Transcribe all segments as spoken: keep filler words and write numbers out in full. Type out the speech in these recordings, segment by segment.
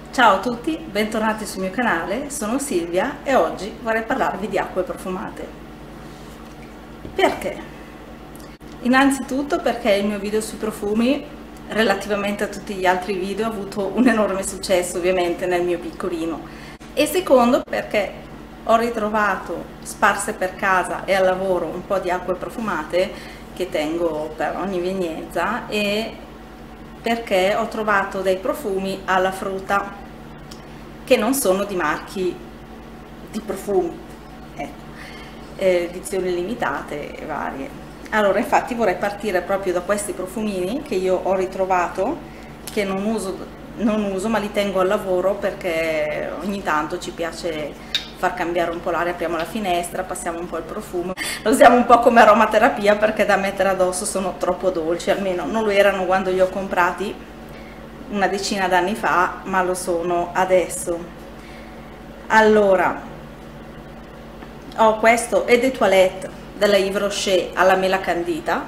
Ciao a tutti, bentornati sul mio canale, sono Silvia e oggi vorrei parlarvi di acque profumate. Perché? Innanzitutto perché il mio video sui profumi, relativamente a tutti gli altri video, ha avuto un enorme successo ovviamente nel mio piccolino. E secondo perché ho ritrovato sparse per casa e al lavoro un po' di acque profumate che tengo per ogni evenienza, e perché ho trovato dei profumi alla frutta che non sono di marchi di profumi, ecco, eh, edizioni limitate e varie. Allora, infatti vorrei partire proprio da questi profumini che io ho ritrovato, che non uso, non uso ma li tengo al lavoro perché ogni tanto ci piace far cambiare un po' l'aria, apriamo la finestra, passiamo un po' il profumo, lo usiamo un po' come aromaterapia perché da mettere addosso sono troppo dolci, almeno non lo erano quando li ho comprati una decina d'anni fa, ma lo sono adesso. Allora, ho questo Eau de Toilette della Yves Rocher alla mela candita,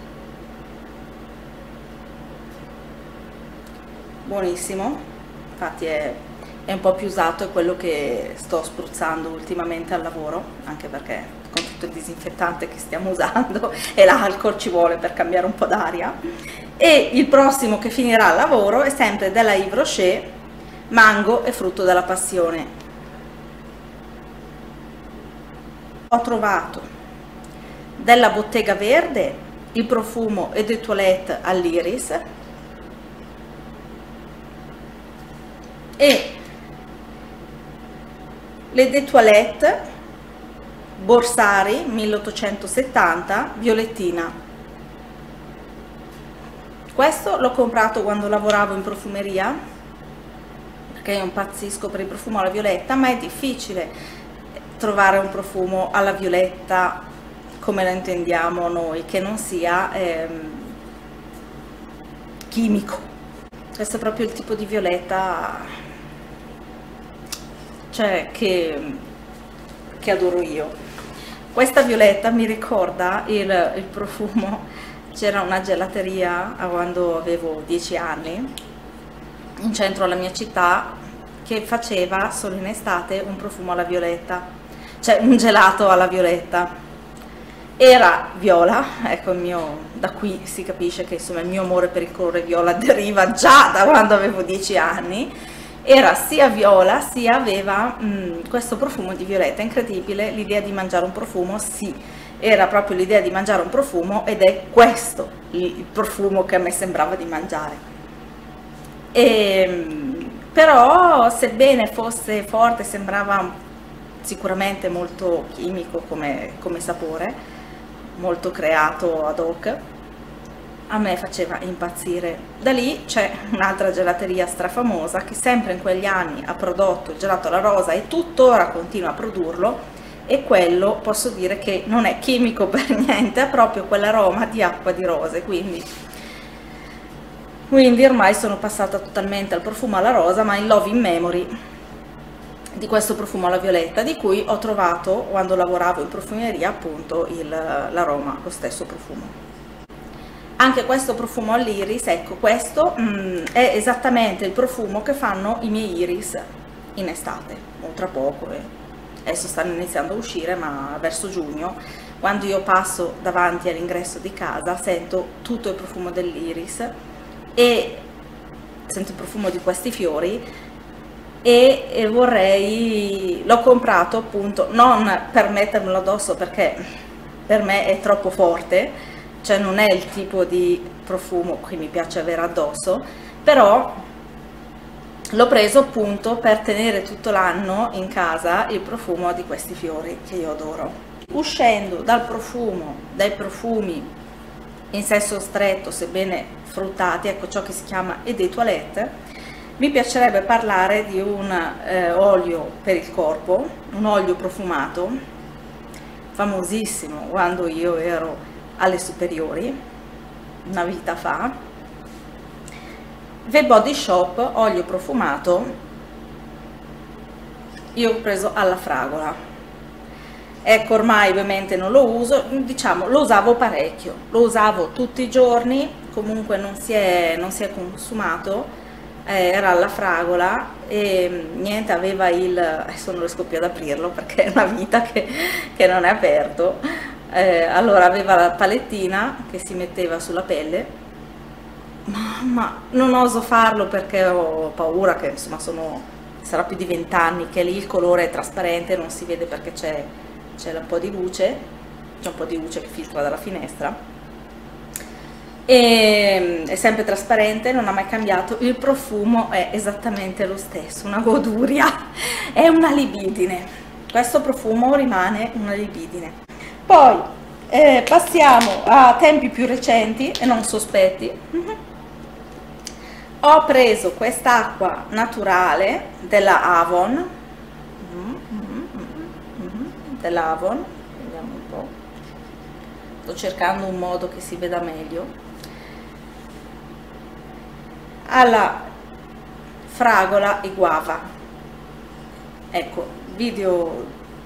buonissimo, infatti è è un po' più usato, è quello che sto spruzzando ultimamente al lavoro, anche perché con tutto il disinfettante che stiamo usando e l'alcol ci vuole per cambiare un po' d'aria. E il prossimo che finirà al lavoro è sempre della Yves Rocher, mango e frutto della passione. Ho trovato della Bottega Verde il profumo Eau de Toilette all'iris e le de Toilette Borsari milleottocentosettanta violettina. Questo l'ho comprato quando lavoravo in profumeria perché io impazzisco per il profumo alla violetta, ma è difficile trovare un profumo alla violetta come lo intendiamo noi, che non sia ehm, chimico. Questo è proprio il tipo di violetta, cioè che, che adoro io. Questa violetta mi ricorda il, il profumo, c'era una gelateria quando avevo dieci anni in centro alla mia città che faceva solo in estate un profumo alla violetta, cioè un gelato alla violetta. Era viola, ecco, il mio, da qui si capisce che insomma il mio amore per il colore viola deriva già da quando avevo dieci anni. Era sia viola sia aveva mh, questo profumo di violetta, incredibile l'idea di mangiare un profumo, sì, era proprio l'idea di mangiare un profumo ed è questo il profumo che a me sembrava di mangiare. E, però sebbene fosse forte, sembrava sicuramente molto chimico come, come sapore, molto creato ad hoc, a me faceva impazzire. Da lì c'è un'altra gelateria strafamosa che sempre in quegli anni ha prodotto il gelato alla rosa e tuttora continua a produrlo, e quello posso dire che non è chimico per niente, ha proprio quell'aroma di acqua di rose, quindi quindi ormai sono passata totalmente al profumo alla rosa, ma in love in memory di questo profumo alla violetta, di cui ho trovato quando lavoravo in profumeria appunto l'aroma, lo stesso profumo. Anche questo profumo all'iris, ecco, questo mh, è esattamente il profumo che fanno i miei iris in estate, o tra poco, eh. Adesso stanno iniziando a uscire, ma verso giugno, quando io passo davanti all'ingresso di casa, sento tutto il profumo dell'iris e sento il profumo di questi fiori, e, e vorrei, l'ho comprato appunto non per mettermelo addosso perché per me è troppo forte, cioè non è il tipo di profumo che mi piace avere addosso, però l'ho preso appunto per tenere tutto l'anno in casa il profumo di questi fiori che io adoro. Uscendo dal profumo, dai profumi in senso stretto sebbene fruttati, ecco ciò che si chiama Eau de Toilette, mi piacerebbe parlare di un eh, olio per il corpo, un olio profumato famosissimo quando io ero alle superiori, una vita fa, The Body Shop olio profumato, io ho preso alla fragola. Ecco, ormai ovviamente non lo uso, diciamo lo usavo parecchio, lo usavo tutti i giorni, comunque non si è, non si è consumato eh, era alla fragola e niente, aveva il, adesso non riesco più ad aprirlo perché è una vita che, che non è aperto, eh, allora aveva la palettina che si metteva sulla pelle. Mamma, non oso farlo perché ho paura che insomma sono, sarà più di vent'anni che lì il colore è trasparente, non si vede perché c'è c'è un po' di luce, c'è un po' di luce che filtra dalla finestra, e è sempre trasparente, non ha mai cambiato, il profumo è esattamente lo stesso, una goduria, è una libidine, questo profumo rimane una libidine. Poi eh, passiamo a tempi più recenti e non sospetti. Ho preso quest'acqua naturale della Avon, della Avon, vediamo un po', sto cercando un modo che si veda meglio, alla fragola e guava, ecco, video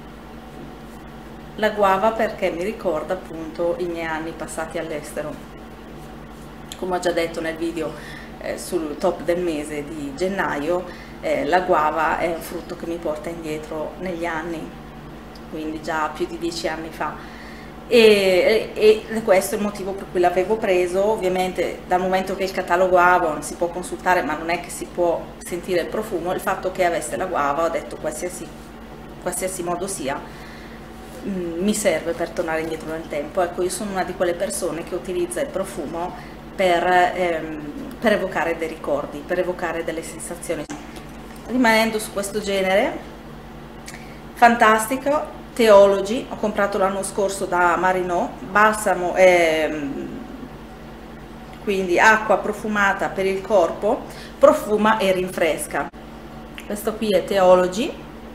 la guava perché mi ricorda appunto i miei anni passati all'estero, come ho già detto nel video Eh, sul top del mese di gennaio, eh, la guava è un frutto che mi porta indietro negli anni, quindi già più di dieci anni fa, e, e questo è il motivo per cui l'avevo preso. Ovviamente dal momento che il catalogo Avon si può consultare ma non è che si può sentire il profumo, il fatto che avesse la guava, ho detto qualsiasi, qualsiasi modo sia, mh, mi serve per tornare indietro nel tempo. Ecco, io sono una di quelle persone che utilizza il profumo per, ehm, per evocare dei ricordi, per evocare delle sensazioni. Rimanendo su questo genere, fantastico, Theology, ho comprato l'anno scorso da Marino, balsamo, ehm, quindi acqua profumata per il corpo, profuma e rinfresca. Questo qui è Theology,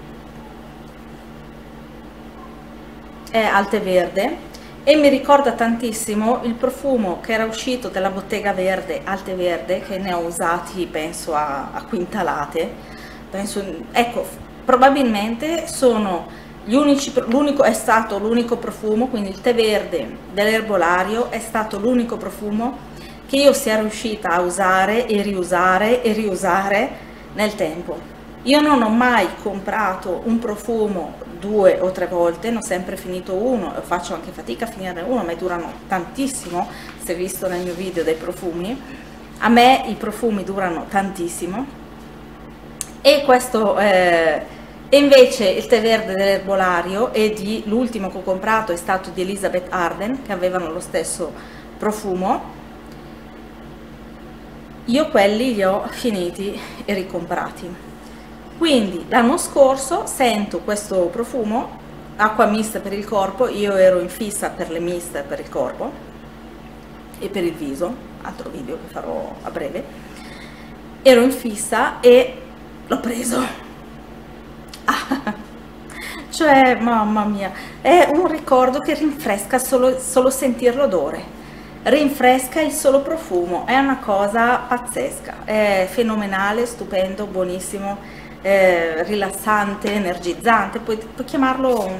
è al tè verde, e mi ricorda tantissimo il profumo che era uscito dalla Bottega Verde al tè verde, che ne ho usati penso a, a quintalate, penso, ecco, probabilmente sono gli unici, l'unico è stato l'unico profumo, quindi il tè verde dell'erbolario è stato l'unico profumo che io sia riuscita a usare e riusare e riusare nel tempo. Io non ho mai comprato un profumo due o tre volte, ne ho sempre finito uno, e faccio anche fatica a finire uno, ma durano tantissimo, si è visto nel mio video dei profumi, a me i profumi durano tantissimo, e questo eh, e invece il tè verde dell'erbolario e di l'ultimo che ho comprato è stato di Elizabeth Arden, che avevano lo stesso profumo. Io quelli li ho finiti e ricomprati. Quindi l'anno scorso sento questo profumo, acqua mista per il corpo, io ero in fissa per le miste per il corpo e per il viso, altro video che farò a breve, ero in fissa e l'ho preso. Ah, cioè, mamma mia, è un ricordo che rinfresca solo, solo sentire l'odore, rinfresca il solo profumo, è una cosa pazzesca, è fenomenale, stupendo, buonissimo. Eh, rilassante, energizzante, puoi, puoi chiamarlo,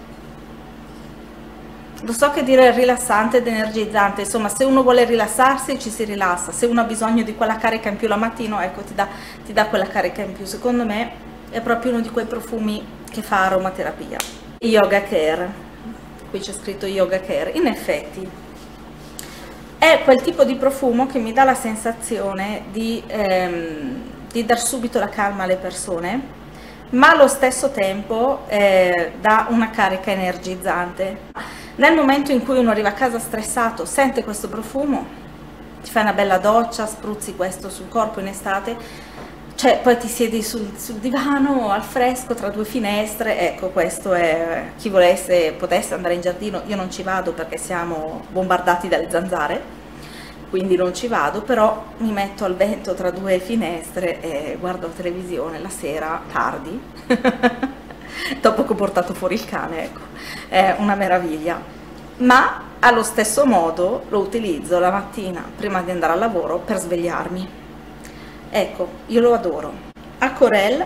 lo so che dire rilassante ed energizzante, insomma, se uno vuole rilassarsi ci si rilassa, se uno ha bisogno di quella carica in più la mattina, ecco, ti dà, ti dà quella carica in più. Secondo me è proprio uno di quei profumi che fa aromaterapia. Yoga Care, qui c'è scritto Yoga Care, in effetti è quel tipo di profumo che mi dà la sensazione di ehm, di dar subito la calma alle persone, ma allo stesso tempo eh, dà una carica energizzante. Nel momento in cui uno arriva a casa stressato, sente questo profumo, ti fai una bella doccia, spruzzi questo sul corpo in estate, cioè poi ti siedi sul, sul divano al fresco tra due finestre. Ecco, questo è, chi volesse, potesse andare in giardino, io non ci vado perché siamo bombardati dalle zanzare, quindi non ci vado, però mi metto al vento tra due finestre e guardo la televisione la sera tardi, dopo che ho portato fuori il cane, ecco, è una meraviglia. Ma allo stesso modo lo utilizzo la mattina prima di andare al lavoro per svegliarmi. Ecco, io lo adoro. Acorel,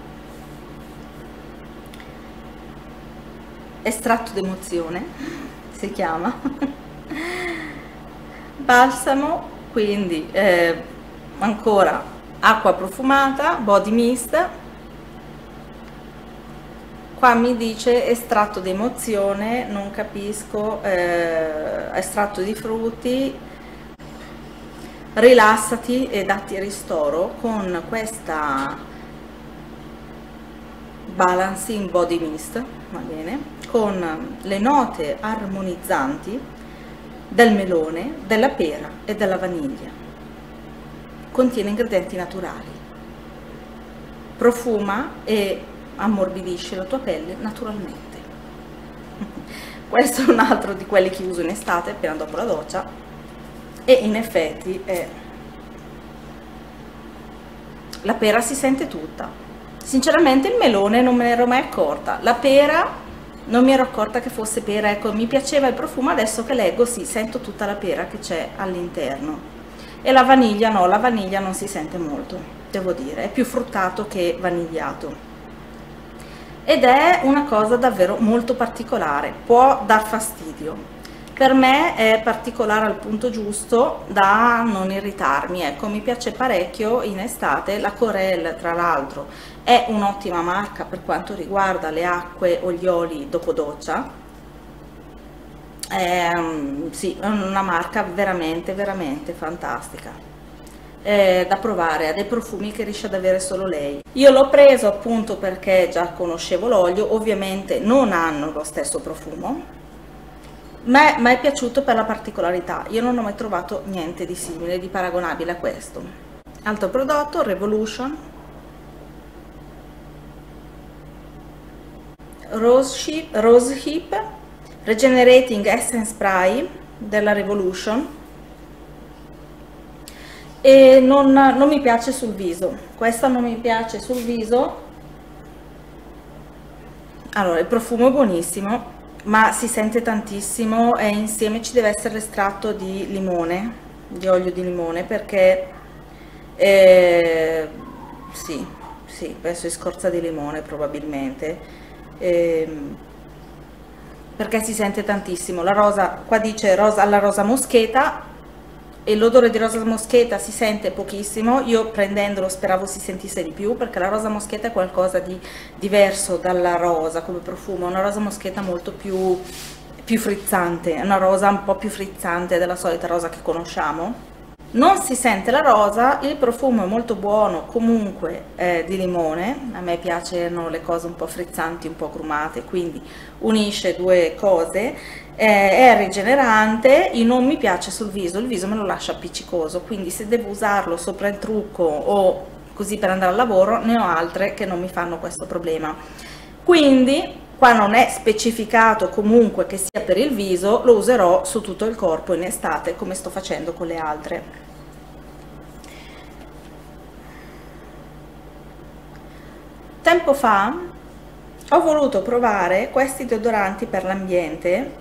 estratto d'emozione si chiama. Balsamo, quindi eh, ancora acqua profumata, body mist. Qua mi dice estratto d'emozione, non capisco, eh, estratto di frutti, rilassati e datti ristoro con questa balancing body mist, va bene, con le note armonizzanti del melone, della pera e della vaniglia. Contiene ingredienti naturali, profuma e ammorbidisce la tua pelle naturalmente. Questo è un altro di quelli che uso in estate appena dopo la doccia, e in effetti è... la pera si sente tutta. Sinceramente il melone non me ne ero mai accorta, la pera non mi ero accorta che fosse pera, ecco, mi piaceva il profumo, adesso che leggo sì, sento tutta la pera che c'è all'interno. E la vaniglia no, la vaniglia non si sente molto, devo dire, è più fruttato che vanigliato. Ed è una cosa davvero molto particolare, può dar fastidio. Per me è particolare al punto giusto da non irritarmi, ecco, mi piace parecchio in estate. La Corelle, tra l'altro, è un'ottima marca per quanto riguarda le acque o gli oli dopo doccia. È, sì, è una marca veramente, veramente fantastica. Eh, da provare, ha dei profumi che riesce ad avere solo lei. Io l'ho preso appunto perché già conoscevo l'olio, ovviamente non hanno lo stesso profumo, ma mi è piaciuto per la particolarità. Io non ho mai trovato niente di simile, di paragonabile a questo. Altro prodotto, Revolution Rose Hip, Rose Hip Regenerating Essence Spray della Revolution. E non, non mi piace sul viso, questa non mi piace sul viso. Allora, il profumo è buonissimo, ma si sente tantissimo, e insieme ci deve essere l'estratto di limone, di olio di limone, perché eh, sì, sì, penso di scorza di limone probabilmente, eh, perché si sente tantissimo. La rosa, qua dice rosa alla rosa moscheta, e l'odore di rosa moscheta si sente pochissimo. Io prendendolo speravo si sentisse di più, perché la rosa moscheta è qualcosa di diverso dalla rosa come profumo, una rosa moscheta molto più, più frizzante, è una rosa un po' più frizzante della solita rosa che conosciamo. Non si sente la rosa, il profumo è molto buono comunque, eh, di limone. A me piacciono le cose un po' frizzanti, un po' crumate, quindi unisce due cose. Eh, è rigenerante, e non mi piace sul viso, il viso me lo lascia appiccicoso, quindi se devo usarlo sopra il trucco o così per andare al lavoro, ne ho altre che non mi fanno questo problema. Quindi qua non è specificato comunque che sia per il viso, lo userò su tutto il corpo in estate come sto facendo con le altre. Tempo fa ho voluto provare questi deodoranti per l'ambiente,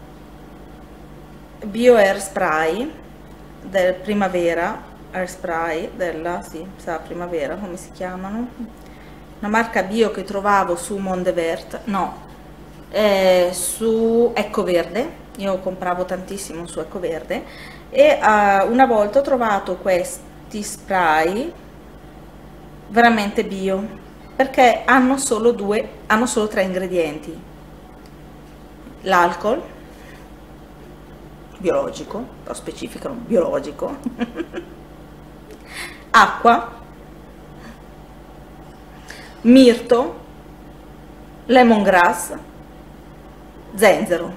Bio Air Spray del Primavera, Air Spray della, sì, sa Primavera, come si chiamano, una marca bio che trovavo su Mondevert, no, eh, su Ecoverde. Io compravo tantissimo su Ecoverde, e uh, una volta ho trovato questi spray veramente bio, perché hanno solo due, hanno solo tre ingredienti: l'alcol biologico, lo specificano biologico, acqua, mirto, lemongrass, zenzero.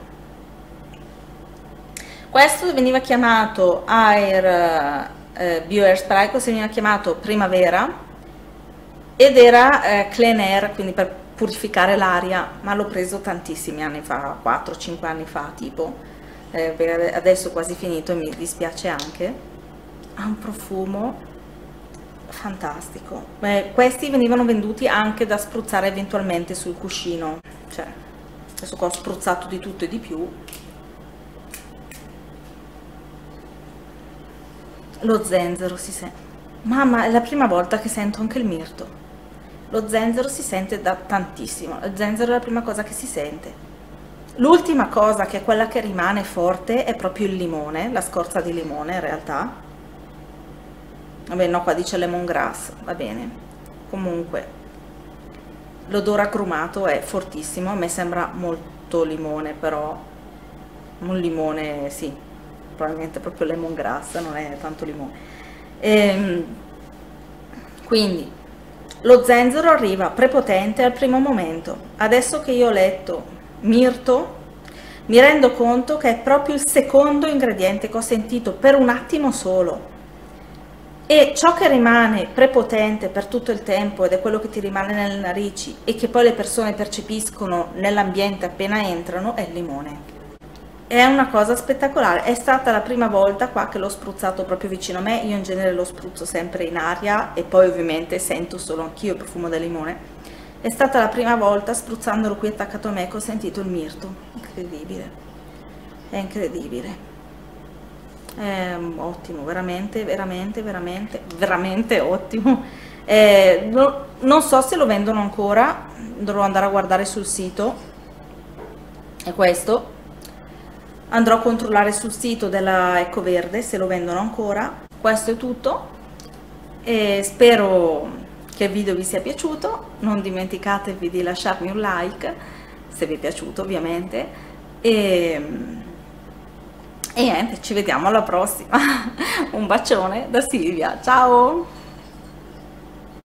Questo veniva chiamato Air eh, Bio Air Spray, questo veniva chiamato Primavera, ed era eh, Clean Air, quindi per purificare l'aria, ma l'ho preso tantissimi anni fa, quattro cinque anni fa tipo. Eh, adesso quasi finito e mi dispiace anche. Ha un profumo fantastico. Eh, questi venivano venduti anche da spruzzare eventualmente sul cuscino, cioè adesso qua ho spruzzato di tutto e di più. Lo zenzero si sente, mamma, è la prima volta che sento anche il mirto. Lo zenzero si sente da tantissimo, il zenzero è la prima cosa che si sente. L'ultima cosa, che è quella che rimane forte, è proprio il limone, la scorza di limone in realtà. vabbè no, qua dice lemongrass, va bene, comunque l'odore agrumato è fortissimo, a me sembra molto limone, però un limone, sì, probabilmente proprio lemongrass, non è tanto limone. Ehm, quindi lo zenzero arriva prepotente al primo momento. Adesso che io ho letto mirto, mi rendo conto che è proprio il secondo ingrediente che ho sentito per un attimo solo, e ciò che rimane prepotente per tutto il tempo ed è quello che ti rimane nelle narici e che poi le persone percepiscono nell'ambiente appena entrano è il limone. È una cosa spettacolare, è stata la prima volta qua che l'ho spruzzato proprio vicino a me. Io in genere lo spruzzo sempre in aria e poi ovviamente sento solo anch'io il profumo del limone. È stata la prima volta spruzzandolo qui attaccato a me che ho sentito il mirto. Incredibile, è incredibile, è ottimo, veramente veramente veramente veramente ottimo. Eh, no, non so se lo vendono ancora, dovrò andare a guardare sul sito. È questo, andrò a controllare sul sito della Ecoverde se lo vendono ancora. Questo è tutto e spero che il video vi sia piaciuto. Non dimenticatevi di lasciarmi un like se vi è piaciuto, ovviamente, e, e niente, ci vediamo alla prossima. Un bacione da Silvia, ciao.